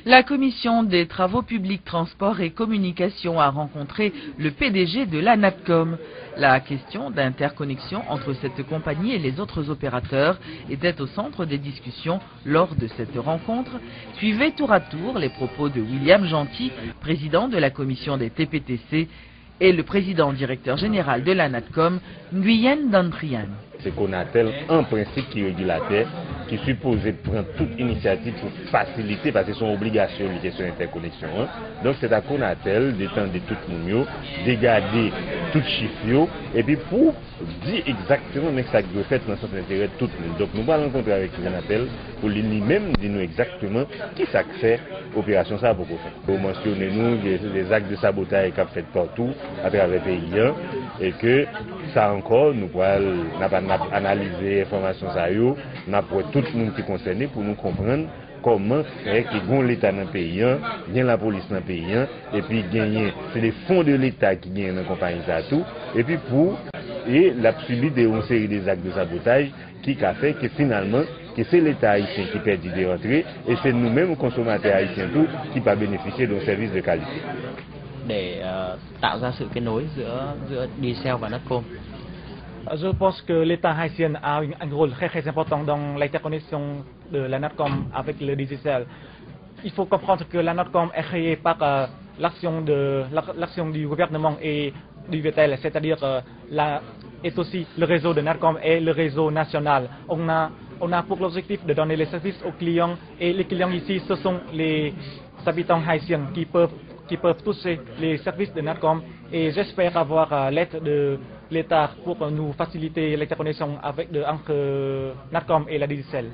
La commission des travaux publics, transport et communication a rencontré le PDG de la NATCOM. La question d'interconnexion entre cette compagnie et les autres opérateurs était au centre des discussions lors de cette rencontre. Suivez tour à tour les propos de William Gentil, président de la commission des TPTC, et le président directeur général de la NATCOM, Nguyen Dan Trian. C'est qu'on appelle un principe qui est régulateur, qui est supposé prendre toute initiative pour faciliter, parce que c'est son obligation de question d'interconnexion. Donc c'est à qu'on appelle d'étendre tout le monde, de garder tout chiffre, et puis pour dire exactement ce que doit faire dans le sens d'intérêt de tout le monde. Donc nous allons rencontrer avec ce appel pour lui-même dire nous exactement qui ça fait opération ça pour faire. Pour mentionner nous des actes de sabotage qui sont faits partout à travers le pays, et que ça encore nous pourrons analyser l'information ça yo, n'a pour tout le monde qui est concerné pour nous comprendre comment faire que gon l'État dans le pays, bien la police dans le pays, et puis gagner, c'est les fonds de l'État qui gagnent dans la compagnie ça tout, et puis pour la subi une série des actes de sabotage qui a fait que finalement que c'est l'État haïtien qui perd des rentrées et c'est nous-mêmes consommateurs haïtiens tout qui va bénéficier d'un service de qualité. Để tạo ra sự kết nối giữa Digicel và NATCOM. Je pense que l'État haïtien a un rôle très important dans l'interconnexion de la NATCOM avec le Digicel. Il faut comprendre que la NATCOM est créée par l'action du gouvernement et du VTL, c'est-à-dire est aussi le réseau de NATCOM et le réseau national. On a pour l'objectif de donner les services aux clients, et les clients ici ce sont les habitants haïtiens qui peuvent toucher les services de NATCOM, et j'espère avoir l'aide de l'État pour nous faciliter l'interconnexion entre NATCOM et la Digicel.